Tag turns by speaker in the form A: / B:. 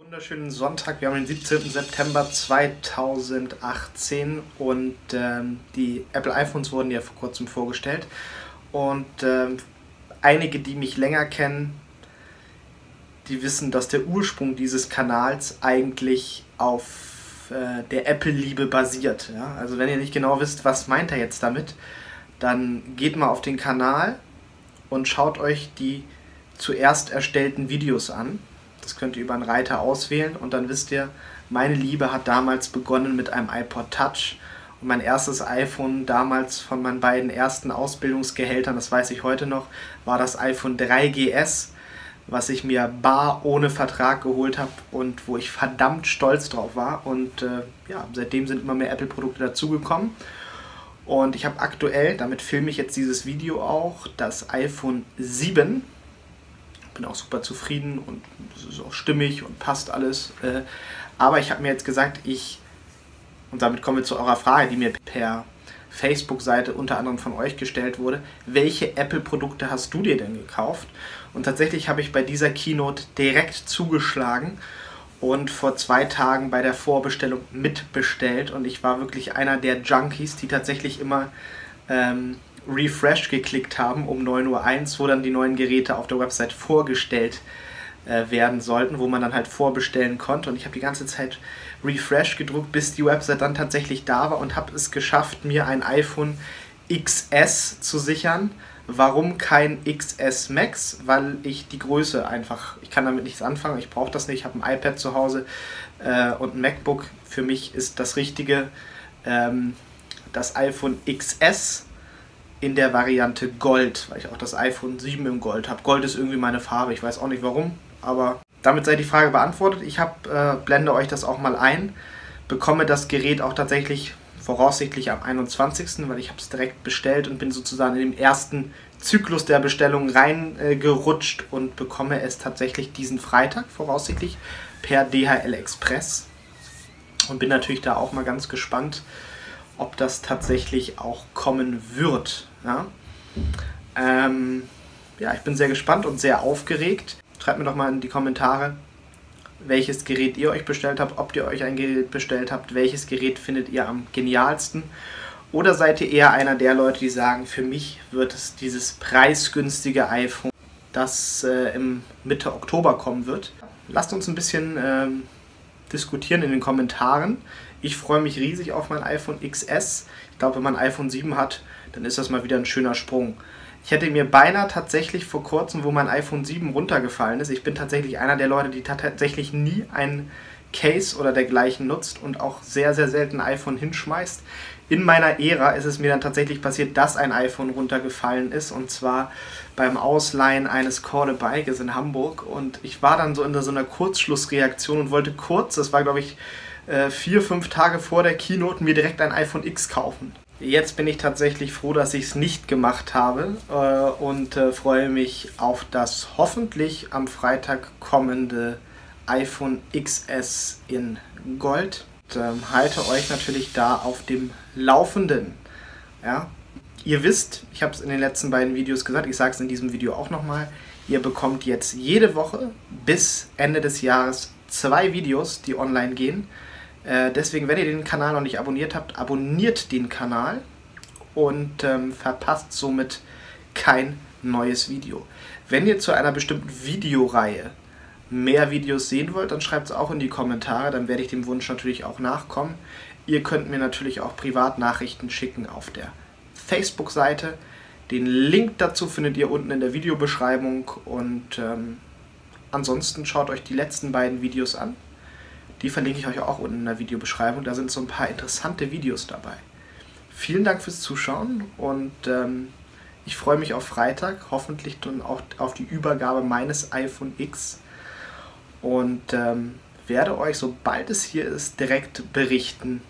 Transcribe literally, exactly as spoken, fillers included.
A: Wunderschönen Sonntag, wir haben den siebzehnten September zweitausendachtzehn und ähm, die Apple iPhones wurden ja vor kurzem vorgestellt und ähm, einige, die mich länger kennen, die wissen, dass der Ursprung dieses Kanals eigentlich auf äh, der Apple-Liebe basiert. Ja? Also wenn ihr nicht genau wisst, was meint er jetzt damit, dann geht mal auf den Kanal und schaut euch die zuerst erstellten Videos an. Das könnt ihr über einen Reiter auswählen und dann wisst ihr, meine Liebe hat damals begonnen mit einem iPod Touch und mein erstes iPhone damals von meinen beiden ersten Ausbildungsgehältern, das weiß ich heute noch, war das iPhone drei G S, was ich mir bar ohne Vertrag geholt habe und wo ich verdammt stolz drauf war und äh, ja, seitdem sind immer mehr Apple-Produkte dazugekommen und ich habe aktuell, damit filme ich jetzt dieses Video auch, das iPhone sieben. Bin auch super zufrieden und es ist auch stimmig und passt alles. Aber ich habe mir jetzt gesagt, ich, und damit kommen wir zu eurer Frage, die mir per Facebook-Seite unter anderem von euch gestellt wurde, welche Apple-Produkte hast du dir denn gekauft? Und tatsächlich habe ich bei dieser Keynote direkt zugeschlagen und vor zwei Tagen bei der Vorbestellung mitbestellt und ich war wirklich einer der Junkies, die tatsächlich immer ähm, Refresh geklickt haben um neun Uhr eins, wo dann die neuen Geräte auf der Website vorgestellt äh, werden sollten, wo man dann halt vorbestellen konnte und ich habe die ganze Zeit Refresh gedrückt, bis die Website dann tatsächlich da war und habe es geschafft, mir ein iPhone X S zu sichern. Warum kein X S Max? Weil ich die Größe einfach, ich kann damit nichts anfangen, ich brauche das nicht, ich habe ein iPad zu Hause äh, und ein MacBook. Für mich ist das Richtige ähm, das iPhone X S in der Variante Gold, weil ich auch das iPhone sieben im Gold habe. Gold ist irgendwie meine Farbe, ich weiß auch nicht warum, aber damit sei die Frage beantwortet. Ich hab, äh, blende euch das auch mal ein, bekomme das Gerät auch tatsächlich voraussichtlich am einundzwanzigsten, weil ich habe es direkt bestellt und bin sozusagen in den ersten Zyklus der Bestellung reingerutscht äh, und bekomme es tatsächlich diesen Freitag voraussichtlich per D H L Express und bin natürlich da auch mal ganz gespannt, ob das tatsächlich auch kommen wird. Ja? Ähm, ja, ich bin sehr gespannt und sehr aufgeregt. Schreibt mir doch mal in die Kommentare, welches Gerät ihr euch bestellt habt, ob ihr euch ein Gerät bestellt habt, welches Gerät findet ihr am genialsten. Oder seid ihr eher einer der Leute, die sagen, für mich wird es dieses preisgünstige iPhone, das äh, im Mitte Oktober kommen wird. Lasst uns ein bisschen ähm, diskutieren in den Kommentaren. Ich freue mich riesig auf mein iPhone X S. Ich glaube, wenn man ein iPhone sieben hat, dann ist das mal wieder ein schöner Sprung. Ich hätte mir beinahe tatsächlich vor kurzem, wo mein iPhone sieben runtergefallen ist, ich bin tatsächlich einer der Leute, die tatsächlich nie ein Case oder dergleichen nutzt und auch sehr, sehr selten ein iPhone hinschmeißt. In meiner Ära ist es mir dann tatsächlich passiert, dass ein iPhone runtergefallen ist und zwar beim Ausleihen eines Call-a-Bikes in Hamburg und ich war dann so in so einer Kurzschlussreaktion und wollte kurz, das war glaube ich vier, fünf Tage vor der Keynote, mir direkt ein iPhone X kaufen. Jetzt bin ich tatsächlich froh, dass ich es nicht gemacht habe äh, und äh, freue mich auf das hoffentlich am Freitag kommende iPhone X S in Gold. Und, ähm, halte euch natürlich da auf dem Laufenden. Ja? Ihr wisst, ich habe es in den letzten beiden Videos gesagt, ich sage es in diesem Video auch nochmal, ihr bekommt jetzt jede Woche bis Ende des Jahres zwei Videos, die online gehen. Äh, deswegen, wenn ihr den Kanal noch nicht abonniert habt, abonniert den Kanal und ähm, verpasst somit kein neues Video. Wenn ihr zu einer bestimmten Videoreihe mehr Videos sehen wollt, dann schreibt es auch in die Kommentare, dann werde ich dem Wunsch natürlich auch nachkommen. Ihr könnt mir natürlich auch Privatnachrichten schicken auf der Facebook-Seite. Den Link dazu findet ihr unten in der Videobeschreibung und ähm, ansonsten schaut euch die letzten beiden Videos an. Die verlinke ich euch auch unten in der Videobeschreibung. Da sind so ein paar interessante Videos dabei. Vielen Dank fürs Zuschauen und ähm, ich freue mich auf Freitag, hoffentlich dann auch auf die Übergabe meines iPhone X und ähm, werde euch, sobald es hier ist, direkt berichten,